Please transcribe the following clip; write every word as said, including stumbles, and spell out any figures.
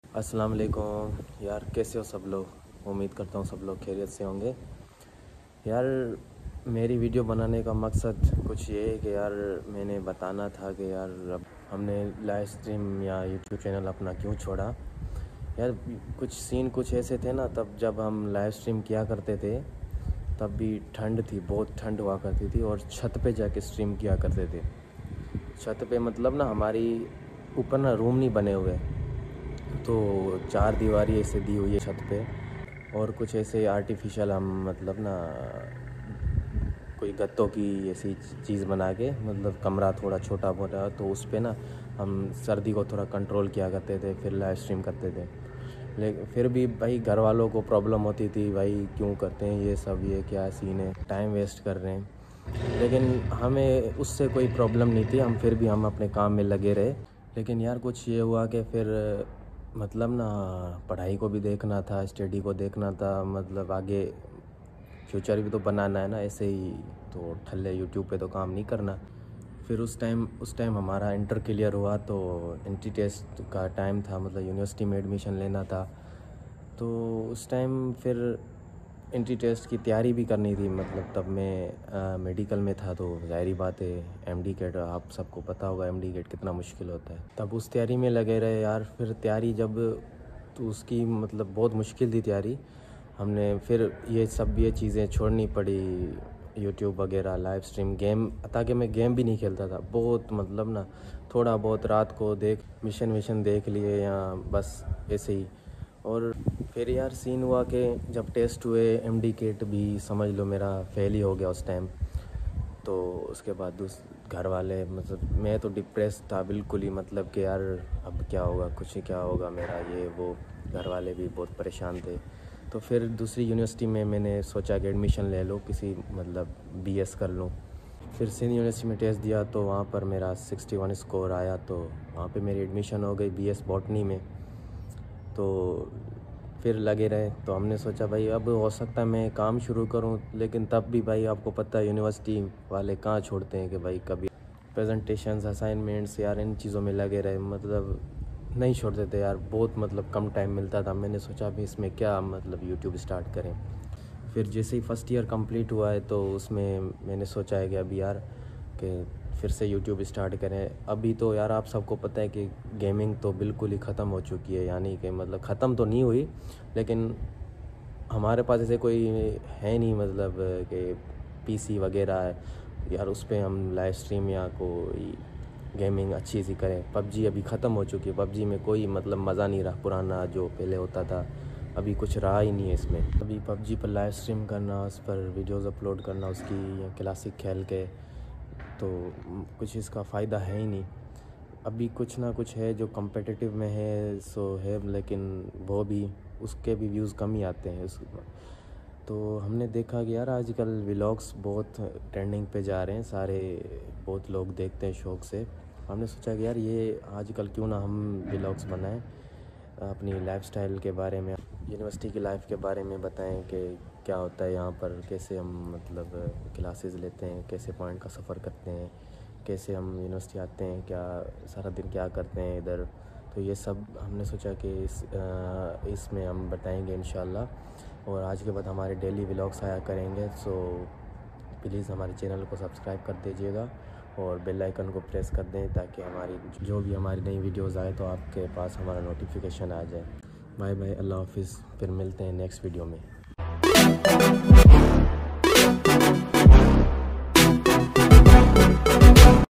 अस्सलाम वालेकुम यार, कैसे हो सब लोग। उम्मीद करता हूँ सब लोग खैरियत से होंगे। यार मेरी वीडियो बनाने का मकसद कुछ ये है कि यार मैंने बताना था कि यार अब हमने लाइव स्ट्रीम या यूट्यूब चैनल अपना क्यों छोड़ा। यार कुछ सीन कुछ ऐसे थे ना, तब जब हम लाइव स्ट्रीम किया करते थे तब भी ठंड थी, बहुत ठंड हुआ करती थी और छत पे जाके स्ट्रीम किया करते थे। छत पे मतलब ना हमारी ऊपर ना रूम नहीं बने हुए, तो चार दीवारी ऐसे दी हुई है छत पे और कुछ ऐसे आर्टिफिशियल हम मतलब ना कोई गत्तों की ऐसी चीज़ बना के, मतलब कमरा थोड़ा छोटा मोटा, तो उस पे ना हम सर्दी को थोड़ा कंट्रोल किया करते थे, फिर लाइव स्ट्रीम करते थे। लेकिन फिर भी भाई घर वालों को प्रॉब्लम होती थी, भाई क्यों करते हैं ये सब, ये क्या सीन है, टाइम वेस्ट कर रहे हैं। लेकिन हमें उससे कोई प्रॉब्लम नहीं थी, हम फिर भी हम अपने काम में लगे रहे। लेकिन यार कुछ ये हुआ कि फिर मतलब ना पढ़ाई को भी देखना था, स्टडी को देखना था, मतलब आगे फ्यूचर भी तो बनाना है ना, ऐसे ही तो ठल्ले यूट्यूब पे तो काम नहीं करना। फिर उस टाइम उस टाइम हमारा इंटर क्लियर हुआ, तो एंट्री टेस्ट का टाइम था, मतलब यूनिवर्सिटी में एडमिशन लेना था। तो उस टाइम फिर एंट्री टेस्ट की तैयारी भी करनी थी, मतलब तब मैं मेडिकल में था, तो ज़ाहिरी बात है एमडी गेट आप सबको पता होगा एमडी गेट कितना मुश्किल होता है। तब उस तैयारी में लगे रहे यार। फिर तैयारी जब, तो उसकी मतलब बहुत मुश्किल थी तैयारी। हमने फिर ये सब ये चीज़ें छोड़नी पड़ी, यूट्यूब वगैरह, लाइव स्ट्रीम, गेम, ताकि मैं गेम भी नहीं खेलता था बहुत, मतलब ना थोड़ा बहुत रात को देख मिशन विशन देख लिए या बस ऐसे ही। और फिर यार सीन हुआ कि जब टेस्ट हुए एमडी केट भी समझ लो मेरा फेल ही हो गया उस टाइम। तो उसके बाद दूस घर वाले, मतलब मैं तो डिप्रेस था बिल्कुल ही, मतलब कि यार अब क्या होगा, कुछ ही क्या होगा मेरा, ये वो। घर वाले भी बहुत परेशान थे। तो फिर दूसरी यूनिवर्सिटी में मैंने सोचा कि एडमिशन ले लो किसी, मतलब बीएस कर लूँ। फिर सिंध यूनिवर्सिटी में टेस्ट दिया तो वहाँ पर मेरा सिक्सटी वन स्कोर आया, तो वहाँ पे मेरी एडमिशन हो गई बीएस बॉटनी में। तो फिर लगे रहे, तो हमने सोचा भाई अब हो सकता है मैं काम शुरू करूं। लेकिन तब भी भाई आपको पता है यूनिवर्सिटी वाले कहाँ छोड़ते हैं कि भाई कभी प्रेजेंटेशंस, असाइनमेंट्स, यार इन चीज़ों में लगे रहे, मतलब नहीं छोड़ते थे यार, बहुत मतलब कम टाइम मिलता था। मैंने सोचा भी इसमें क्या मतलब यूट्यूब स्टार्ट करें। फिर जैसे ही फर्स्ट ईयर कंप्लीट हुआ है तो उसमें मैंने सोचा है कि अभी यार कि फिर से यूट्यूब स्टार्ट करें। अभी तो यार आप सबको पता है कि गेमिंग तो बिल्कुल ही ख़त्म हो चुकी है, यानी कि मतलब ख़त्म तो नहीं हुई, लेकिन हमारे पास ऐसे कोई है नहीं, मतलब कि पीसी वगैरह है यार उस पर हम लाइव स्ट्रीम या कोई गेमिंग अच्छी सी करें। पबजी अभी ख़त्म हो चुकी है, पबजी में कोई मतलब मज़ा नहीं रहा, पुराना जो पहले होता था अभी कुछ रहा ही नहीं है इसमें। अभी पबजी पर लाइव स्ट्रीम करना, उस पर वीडियोज़ अपलोड करना उसकी, या क्लासिक खेल के, तो कुछ इसका फ़ायदा है ही नहीं। अभी कुछ ना कुछ है जो कम्पिटिटिव में है सो है, लेकिन वो भी उसके भी व्यूज़ कम ही आते हैं उस। तो हमने देखा कि यार आजकल व्लॉग्स बहुत ट्रेंडिंग पे जा रहे हैं, सारे बहुत लोग देखते हैं शौक़ से। हमने सोचा कि यार ये आजकल क्यों ना हम व्लॉग्स बनाएं, अपनी लाइफस्टाइल के बारे में, यूनिवर्सिटी की लाइफ के बारे में बताएं कि क्या होता है यहाँ पर, कैसे हम मतलब क्लासेस लेते हैं, कैसे पॉइंट का सफ़र करते हैं, कैसे हम यूनिवर्सिटी आते हैं, क्या सारा दिन क्या करते हैं इधर। तो ये सब हमने सोचा कि इस इसमें हम बताएंगे इंशाल्लाह। और आज के बाद हमारे डेली व्लॉग्स आया करेंगे, सो प्लीज़ हमारे चैनल को सब्सक्राइब कर दीजिएगा और बेल आइकन को प्रेस कर दें, ताकि हमारी जो भी हमारी नई वीडियोज़ आए तो आपके पास हमारा नोटिफिकेशन आ जाए। बाय बाय, अल्लाह हाफिज़, फिर मिलते हैं नेक्स्ट वीडियो में।